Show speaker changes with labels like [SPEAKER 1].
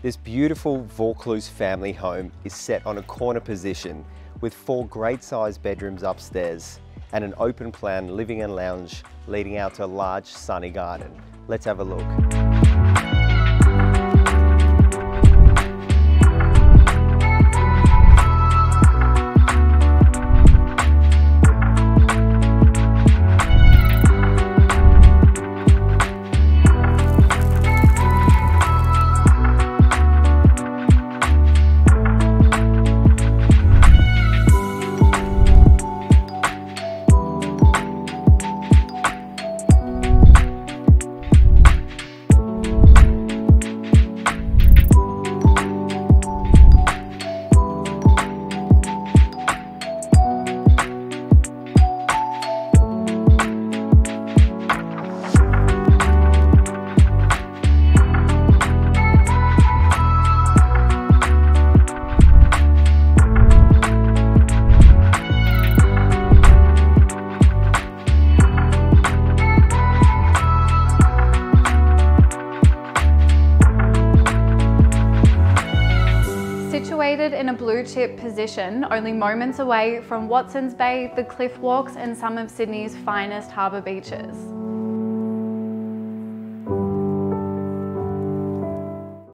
[SPEAKER 1] This beautiful Vaucluse family home is set on a corner position with 4 great sized bedrooms upstairs and an open plan living and lounge leading out to a large sunny garden. Let's have a look.
[SPEAKER 2] Situated in a blue chip position, only moments away from Watsons Bay, the Cliff Walks and some of Sydney's finest harbour beaches.